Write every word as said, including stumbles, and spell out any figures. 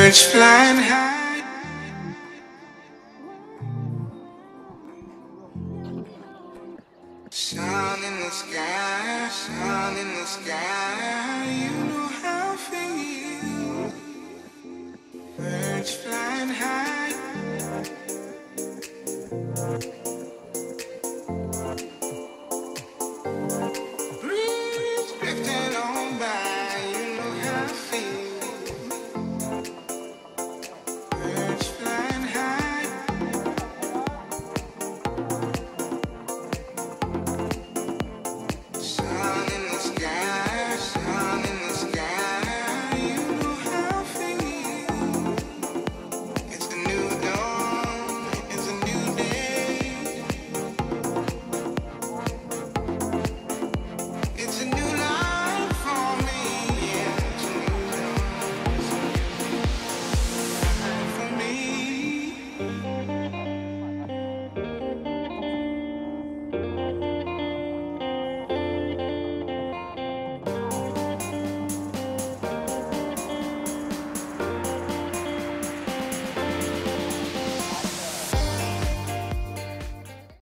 Birds flying high. Sun in the sky, sun in the sky. You know how I feel. Birds flying high.